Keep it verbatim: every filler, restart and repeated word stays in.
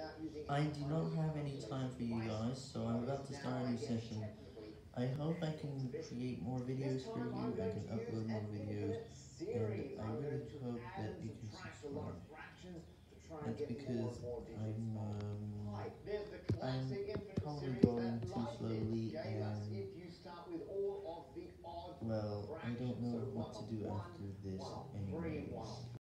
I do not have any time for you guys, so I'm about to start a new session. I hope I can create more videos for you, I can upload more videos, and I really hope that you can subscribe. That's because I'm, um, I'm probably going too slowly, and, well, I don't know what to do after this anyways.